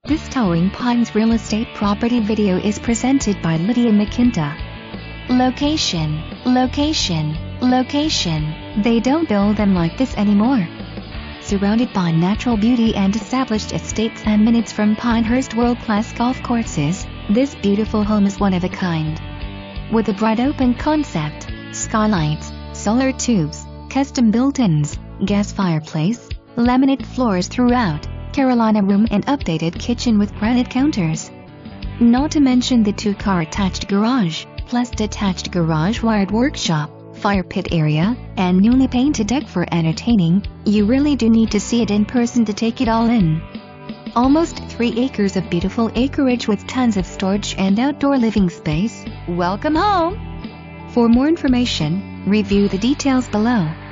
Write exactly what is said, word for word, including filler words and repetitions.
This Towering Pines real estate property video is presented by Lydia McKinta. Location, location, location. They don't build them like this anymore. Surrounded by natural beauty and established estates and minutes from Pinehurst world-class golf courses, this beautiful home is one of a kind. With a bright open concept, skylights, solar tubes, custom built-ins, gas fireplace, laminate floors throughout, Carolina room and updated kitchen with granite counters. Not to mention the two-car attached garage, plus detached garage wired workshop, fire pit area, and newly painted deck for entertaining. You really do need to see it in person to take it all in. Almost three acres of beautiful acreage with tons of storage and outdoor living space. Welcome home! For more information, review the details below.